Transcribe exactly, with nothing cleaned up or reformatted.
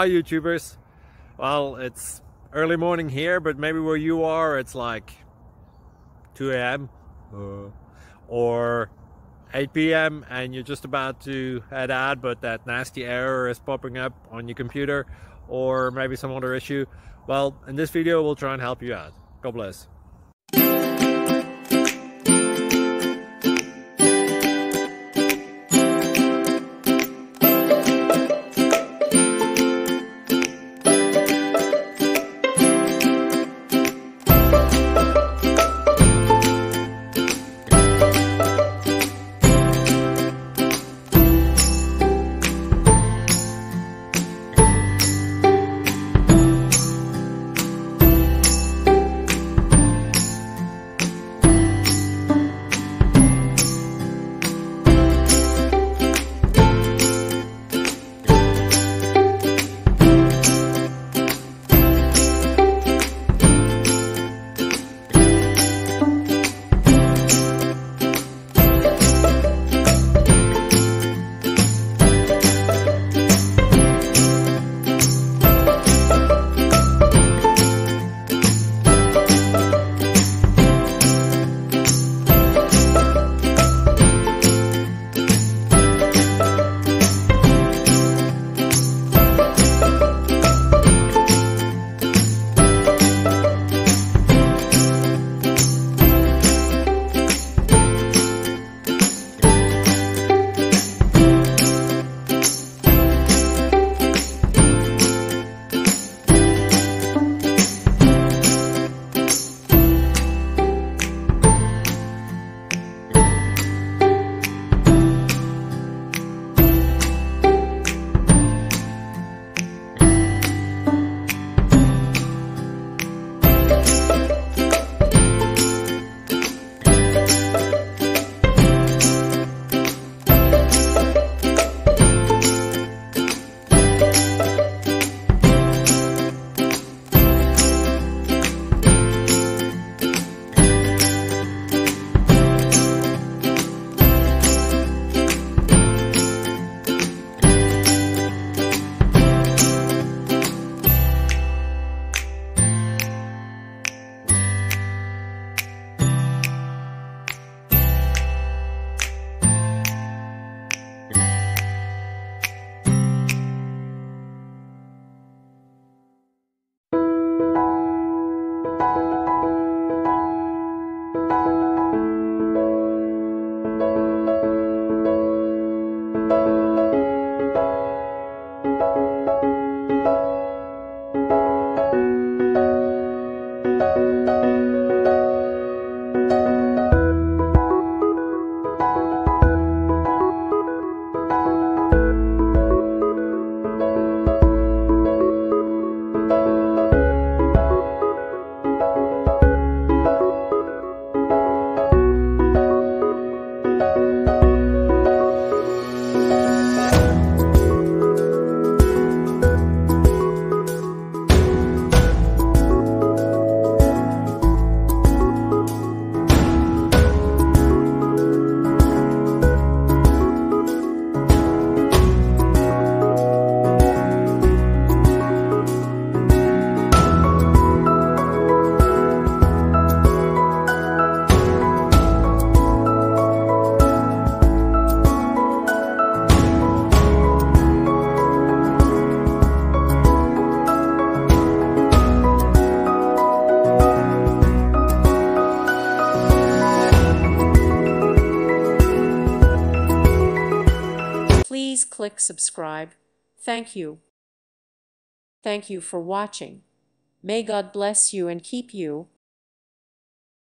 Hi YouTubers. Well, it's early morning here, but maybe where you are it's like two A M uh, or eight P M and you're just about to head out, but that nasty error is popping up on your computer, or maybe some other issue. Well, in this video we'll try and help you out. God bless. Please click subscribe. Thank you. Thank you for watching. May God bless you and keep you.